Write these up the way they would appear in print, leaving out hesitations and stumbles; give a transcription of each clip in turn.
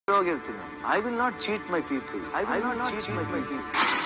I will not cheat my people. I will not cheat my people.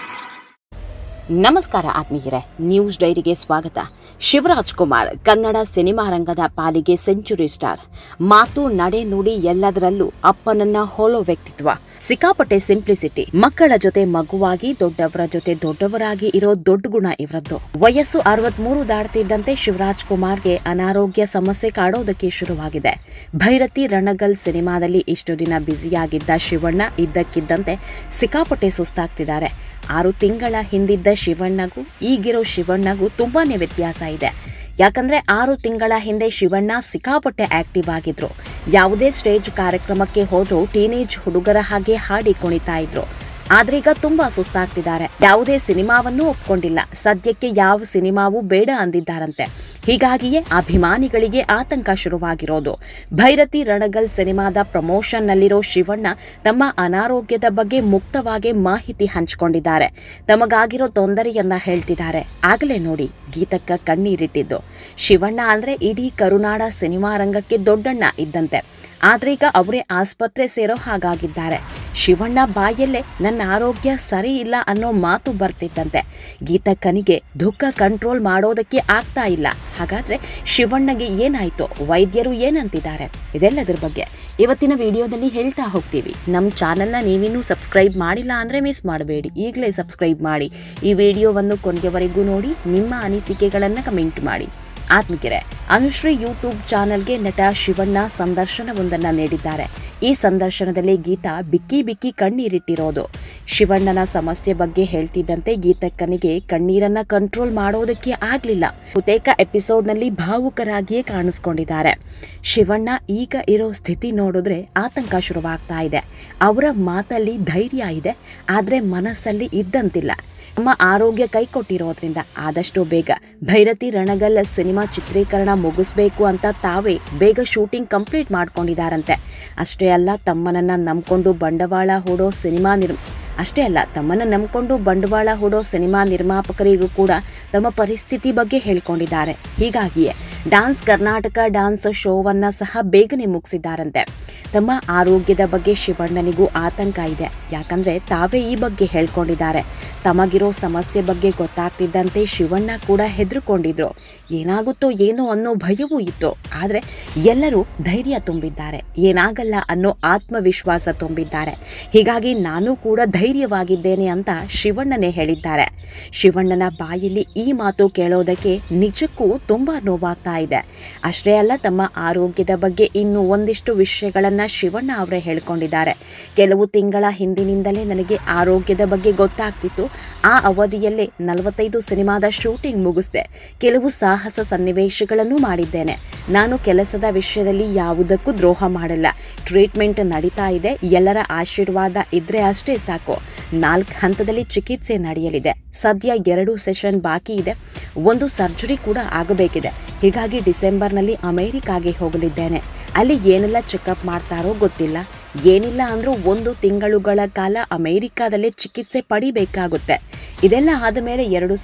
ನಮಸ್ಕಾರ ಆತ್ಮೀಯರೇ, news ಡೈರಿಗೆ ಸ್ವಾಗತ. Shivraj Kumar Kannada cinema ರಂಗದ ಪಾಲಿಗೆ ಸೆಂಚುರಿ ಸ್ಟಾರ್. ಮಾತು, ನಡೆ, ನುಡಿ ಎಲ್ಲದರಲ್ಲೂ ಅಪ್ಪನನ್ನ ಹೋಲೋ ವ್ಯಕ್ತಿತ್ವ. ಸಿಕ್ಕಾಪಟ್ಟೆ ಸಿಂಪ್ಲಿಸಿಟಿ. ಮಕ್ಕಳ ಜೊತೆ ಮಗುವಾಗಿ, ದೊಡ್ಡವರ ಜೊತೆ ದೊಡ್ಡವರಾಗಿ ಇರೋ ದೊಡ್ಡ ಗುಣ ಇವರದ್ದು. ವಯಸ್ಸು 63 ದಾಟ್ತಿದ್ದಂತೆ ಶಿವರಾಜ್ ಕುಮಾರ್ಗೆ ಅನಾರೋಗ್ಯ ಸಮಸ್ಯೆ ಕಾಡೋದಕ್ಕೆ ಶುರುವಾಗಿದೆ. ಭೈರತಿ ರಣಗಲ್ ಸಿನಿಮಾದಲ್ಲಿ ಇಷ್ಟು ದಿನ ಬ್ಯುಸಿಯಾಗಿದ್ದ ಶಿವಣ್ಣ ಇದ್ದಕ್ಕಿದ್ದಂತೆ ಸಿಕ್ಕಾಪಟ್ಟೆ ಸುಸ್ತಾಗ್ತಿದ್ದಾರೆ. 6 ತಿಂಗಳ ಹಿಂದಿದ್ದ ಶಿವಣ್ಣಗೂ ಈಗಿರೋ ಶಿವಣ್ಣಗೂ ತುಂಬಾನೇ ವ್ಯತ್ಯಾಸ ಇದೆ. ಯಾಕಂದ್ರೆ 6 ತಿಂಗಳ ಹಿಂದೆ ಶಿವಣ್ಣ ಸಿಕ್ಕಾಪಟ್ಟೆ ಆಕ್ಟಿವ್ ಆಗಿದ್ರು. ಯಾವುದೇ ಸ್ಟೇಜ್ ಕಾರ್ಯಕ್ರಮಕ್ಕೆ ಹೋದ್ರೂ ಟೀನೇಜ್ ಹುಡುಗರ ಹಾಗೆ ಹಾಡಿ ಕುಣಿತಾ ಇದ್ರು. ಆದ್ರೀಗ ತುಂಬಾ ಸುಸ್ತಾಗ್ತಿದ್ದಾರೆ. ಯಾವುದೇ ಸಿನಿಮಾವನ್ನೂ ಒಪ್ಕೊಂಡಿಲ್ಲ. ಸದ್ಯಕ್ಕೆ ಯಾವ ಸಿನಿಮಾವೂ ಬೇಡ ಅಂದಿದ್ದಾರಂತೆ. ಹೀಗಾಗಿಯೇ ಅಭಿಮಾನಿಗಳಿಗೆ ಆತಂಕ ಶುರುವಾಗಿರೋದು. ಭೈರತಿ ರಣಗಲ್ ಸಿನಿಮಾದ ಪ್ರಮೋಷನ್ನಲ್ಲಿರೋ ಶಿವಣ್ಣ ತಮ್ಮ ಅನಾರೋಗ್ಯದ ಬಗ್ಗೆ ಮುಕ್ತವಾಗಿ ಮಾಹಿತಿ ಹಂಚಿಕೊಂಡಿದ್ದಾರೆ. ತಮಗಾಗಿರೋ ತೊಂದರೆಯನ್ನ ಹೇಳ್ತಿದ್ದಾರೆ. ಆಗಲೇ ನೋಡಿ ಗೀತಕ್ಕ ಕಣ್ಣೀರಿಟ್ಟಿದ್ದು. ಶಿವಣ್ಣ ಅಂದ್ರೆ ಇಡೀ ಕರುನಾಡ ಸಿನಿಮಾ ರಂಗಕ್ಕೆ ದೊಡ್ಡಣ್ಣ ಇದ್ದಂತೆ. ಆದ್ರೀಗ ಅವರೇ ಆಸ್ಪತ್ರೆ ಸೇರೋ ಹಾಗಾಗಿದ್ದಾರೆ. ಶಿವಣ್ಣ ಬಾಯಲ್ಲೇ ನನ್ನ ಆರೋಗ್ಯ ಸರಿ ಇಲ್ಲ ಅನ್ನೋ ಮಾತು ಬರ್ತಿದ್ದಂತೆ. ಗೀತಕ್ಕನಿಗೆ ದುಃಖ ಕಂಟ್ರೋಲ್ ಮಾಡೋದಕ್ಕೆ ಆಗ್ತಾ ಇಲ್ಲ. ಹಾಗಾದ್ರೆ ಶಿವಣ್ಣಗೆ ಏನಾಯ್ತು? ವೈದ್ಯರು ಏನಂತಿದ್ದಾರೆ? ಇದೆಲ್ಲದರ ಬಗ್ಗೆ ಇವತ್ತಿನ ವಿಡಿಯೋದಲ್ಲಿ ಹೇಳ್ತಾ ಹೋಗ್ತೀವಿ. ನಮ್ಮ ಚಾನೆಲ್ನ ನೀವಿನ್ನೂ ಸಬ್ಸ್ಕ್ರೈಬ್ ಮಾಡಿಲ್ಲ ಅಂದ್ರೆ ಮಿಸ್ ಮಾಡಬೇಡಿ, ಈಗಲೇ ಸಬ್ಸ್ಕ್ರೈಬ್ ಮಾಡಿ. ಈ ವಿಡಿಯೋವನ್ನು ಕೊನೆಯವರೆಗೂ ನೋಡಿ, ನಿಮ್ಮ ಅನಿಸಿಕೆಗಳನ್ನು ಕಮೆಂಟ್ ಮಾಡಿ. ಆತ್ಮೀಯರೇ, ಅನುಶ್ರೀ ಯೂಟ್ಯೂಬ್ ಚಾನೆಲ್ಗೆ ನಟ ಶಿವಣ್ಣ ಸಂದರ್ಶನವೊಂದನ್ನು ನೀಡಿದ್ದಾರೆ. ಈ ಸಂದರ್ಶನದಲ್ಲಿ ಗೀತಾ ಬಿಕ್ಕಿ ಬಿಕ್ಕಿ ಕಣ್ಣೀರಿಟ್ಟಿರೋದು. ಶಿವಣ್ಣನ ಸಮಸ್ಯೆ ಬಗ್ಗೆ ಹೇಳ್ತಿದ್ದಂತೆ ಗೀತಕ್ಕನಿಗೆ ಕಣ್ಣೀರನ್ನ ಕಂಟ್ರೋಲ್ ಮಾಡೋದಕ್ಕೆ ಆಗ್ಲಿಲ್ಲ. ಬಹುತೇಕ ಎಪಿಸೋಡ್ನಲ್ಲಿ ಭಾವುಕರಾಗಿಯೇ ಕಾಣಿಸ್ಕೊಂಡಿದ್ದಾರೆ. ಶಿವಣ್ಣ ಈಗ ಇರೋ ಸ್ಥಿತಿ ನೋಡಿದ್ರೆ ಆತಂಕ ಶುರುವಾಗ್ತಾ ಇದೆ. ಅವರ ಮಾತಲ್ಲಿ ಧೈರ್ಯ ಇದೆ, ಆದ್ರೆ ಮನಸ್ಸಲ್ಲಿ ಇದ್ದಂತಿಲ್ಲ. ನಮ್ಮ ಆರೋಗ್ಯ ಕೈಕೊಟ್ಟಿರೋದ್ರಿಂದ ಆದಷ್ಟು ಬೇಗ ಭೈರತಿ ರಣಗಲ್ ಸಿನಿಮಾ ಚಿತ್ರೀಕರಣ ಮುಗಿಸ್ಬೇಕು ಅಂತ ತಾವೇ ಬೇಗ ಶೂಟಿಂಗ್ ಕಂಪ್ಲೀಟ್ ಮಾಡ್ಕೊಂಡಿದ್ದಾರಂತೆ. ಅಷ್ಟೇ ಅಲ್ಲ, ತಮ್ಮನ್ನ ನಂಬ್ಕೊಂಡು ಬಂಡವಾಳ ಹೂಡೋ ಸಿನಿಮಾ ನಿರ್ಮಾಪಕರಿಗೂ ಕೂಡ ತಮ್ಮ ಪರಿಸ್ಥಿತಿ ಬಗ್ಗೆ ಹೇಳ್ಕೊಂಡಿದ್ದಾರೆ. ಹೀಗಾಗಿಯೇ ಡ್ಯಾನ್ಸ್ ಕರ್ನಾಟಕ ಡ್ಯಾನ್ಸ್ ಶೋವನ್ನ ಸಹ ಬೇಗನೆ ಮುಗಿಸಿದ್ದಾರಂತೆ. ತಮ್ಮ ಆರೋಗ್ಯದ ಬಗ್ಗೆ ಶಿವಣ್ಣನಿಗೂ ಆತಂಕ ಇದೆ. ಯಾಕಂದ್ರೆ ತಾವೇ ಈ ಬಗ್ಗೆ ಹೇಳ್ಕೊಂಡಿದ್ದಾರೆ. ತಮಗಿರೋ ಸಮಸ್ಯೆ ಬಗ್ಗೆ ಗೊತ್ತಾಗ್ತಿದ್ದಂತೆ ಶಿವಣ್ಣ ಕೂಡ ಹೆದರ್ಕೊಂಡಿದ್ರು. ಏನಾಗುತ್ತೋ ಏನೋ ಅನ್ನೋ ಭಯವೂ ಇತ್ತು. ಆದ್ರೆ ಎಲ್ಲರೂ ಧೈರ್ಯ ತುಂಬಿದ್ದಾರೆ. ಏನಾಗಲ್ಲ ಅನ್ನೋ ಆತ್ಮವಿಶ್ವಾಸ ತುಂಬಿದ್ದಾರೆ. ಹೀಗಾಗಿ ನಾನು ಕೂಡ ಧೈರ್ಯವಾಗಿದ್ದೇನೆ ಅಂತ ಶಿವಣ್ಣನೇ ಹೇಳಿದ್ದಾರೆ. ಶಿವಣ್ಣನ ಬಾಯಲ್ಲಿ ಈ ಮಾತು ಕೇಳೋದಕ್ಕೆ ನಿಜಕ್ಕೂ ತುಂಬಾ ನೋವಾಗ್ತಾ ಇದೆ. ಅಷ್ಟೇ ಅಲ್ಲ, ತಮ್ಮ ಆರೋಗ್ಯದ ಬಗ್ಗೆ ಇನ್ನೂ ಒಂದಿಷ್ಟು ವಿಷಯಗಳನ್ನ ಶಿವಣ್ಣ ಅವರೇ ಹೇಳ್ಕೊಂಡಿದ್ದಾರೆ. ಕೆಲವು ತಿಂಗಳ ಹಿಂದಿನಿಂದಲೇ ನನಗೆ ಆರೋಗ್ಯದ ಬಗ್ಗೆ ಗೊತ್ತಾಗ್ತಿತ್ತು. ಆ ಅವಧಿಯಲ್ಲೇ 45 ಸಿನಿಮಾದ ಶೂಟಿಂಗ್ ಮುಗಿಸಿದೆ. ಕೆಲವು ಸಾಹಸ ಸನ್ನಿವೇಶಗಳನ್ನು ಮಾಡಿದ್ದೇನೆ. ನಾನು ಕೆಲಸದ ವಿಷಯದಲ್ಲಿ ಯಾವುದಕ್ಕೂ ದ್ರೋಹ ಮಾಡಲ್ಲ. ಟ್ರೀಟ್ಮೆಂಟ್ ನಡೀತಾ ಇದೆ. ಎಲ್ಲರ ಆಶೀರ್ವಾದ ಇದ್ರೆ ಅಷ್ಟೇ ಸಾಕು. 4 ಹಂತದಲ್ಲಿ ಚಿಕಿತ್ಸೆ ನಡೆಯಲಿದೆ. ಸದ್ಯ 2 ಸೆಷನ್ ಬಾಕಿ ಇದೆ. ಒಂದು ಸರ್ಜರಿ ಕೂಡ ಆಗಬೇಕಿದೆ. ಹೀಗಾಗಿ ಡಿಸೆಂಬರ್ನಲ್ಲಿ ಅಮೆರಿಕಾಗೆ ಹೋಗಲಿದ್ದೇನೆ. ಅಲ್ಲಿ ಏನೆಲ್ಲ ಚೆಕಪ್ ಮಾಡ್ತಾರೋ ಗೊತ್ತಿಲ್ಲ. ಏನಿಲ್ಲ ಅಂದ್ರೂ 1 ತಿಂಗಳುಗಳ ಕಾಲ ಅಮೆರಿಕಾದಲ್ಲೇ ಚಿಕಿತ್ಸೆ ಪಡಿಬೇಕಾಗುತ್ತೆ. ಇದೆಲ್ಲ ಆದಮೇಲೆ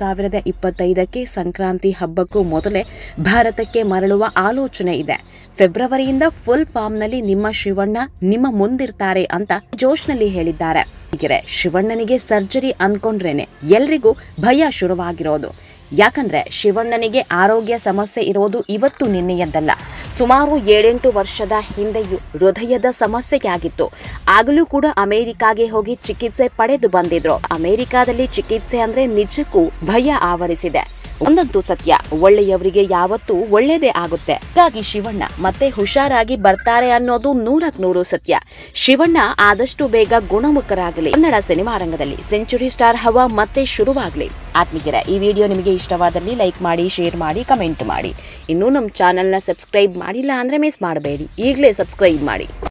2025ಕ್ಕೆ ಸಂಕ್ರಾಂತಿ ಹಬ್ಬಕ್ಕೂ ಮೊದಲೇ ಭಾರತಕ್ಕೆ ಮರಳುವ ಆಲೋಚನೆ ಇದೆ. ಫೆಬ್ರವರಿಯಿಂದ ಫುಲ್ ಫಾರ್ಮ್ನಲ್ಲಿ ನಿಮ್ಮ ಶಿವಣ್ಣ ನಿಮ್ಮ ಮುಂದಿರ್ತಾರೆ ಅಂತ ಜೋಶ್ನಲ್ಲಿ ಹೇಳಿದ್ದಾರೆ. ಹೀಗೆ ಶಿವಣ್ಣನಿಗೆ ಸರ್ಜರಿ ಅನ್ಕೊಂಡ್ರೇನೆ ಎಲ್ರಿಗೂ ಭಯ ಶುರುವಾಗಿರೋದು. ಯಾಕಂದ್ರೆ ಶಿವಣ್ಣನಿಗೆ ಆರೋಗ್ಯ ಸಮಸ್ಯೆ ಇರೋದು ಇವತ್ತು ನಿನ್ನೆಯದ್ದಲ್ಲ. ಸುಮಾರು 7-8 ವರ್ಷದ ಹಿಂದೆಯೂ ಹೃದಯದ ಸಮಸ್ಯೆಗೆ ಆಗಿತ್ತು. ಆಗಲೂ ಕೂಡ ಅಮೆರಿಕಾಗೆ ಹೋಗಿ ಚಿಕಿತ್ಸೆ ಪಡೆದು ಬಂದಿದ್ರು. ಅಮೆರಿಕಾದಲ್ಲಿ ಚಿಕಿತ್ಸೆ ಅಂದ್ರೆ ನಿಜಕ್ಕೂ ಭಯ ಆವರಿಸಿದೆ. ಒಂದಂತೂ ಸತ್ಯ, ಒಳ್ಳೆಯವರಿಗೆ ಯಾವತ್ತೂ ಒಳ್ಳೇದೇ ಆಗುತ್ತೆ. ಹಾಗಾಗಿ ಶಿವಣ್ಣ ಮತ್ತೆ ಹುಷಾರಾಗಿ ಬರ್ತಾರೆ ಅನ್ನೋದು 100ಕ್ಕೆ 100 ಸತ್ಯ. ಶಿವಣ್ಣ ಆದಷ್ಟು ಬೇಗ ಗುಣಮುಖರಾಗಲಿ. ಕನ್ನಡ ಸಿನಿಮಾ ರಂಗದಲ್ಲಿ ಸೆಂಚುರಿ ಸ್ಟಾರ್ ಹವಾ ಮತ್ತೆ ಶುರುವಾಗಲಿ. ಆತ್ಮೀಯರೇ, ಈ ವಿಡಿಯೋ ನಿಮಗೆ ಇಷ್ಟವಾದಲ್ಲಿ ಲೈಕ್ ಮಾಡಿ, ಶೇರ್ ಮಾಡಿ, ಕಮೆಂಟ್ ಮಾಡಿ. ಇನ್ನೂ ನಮ್ಮ ಚಾನೆಲ್ನ ಸಬ್ಸ್ಕ್ರೈಬ್ ಮಾಡಿಲ್ಲ ಅಂದ್ರೆ ಮಿಸ್ ಮಾಡಬೇಡಿ, ಈಗಲೇ ಸಬ್ಸ್ಕ್ರೈಬ್ ಮಾಡಿ.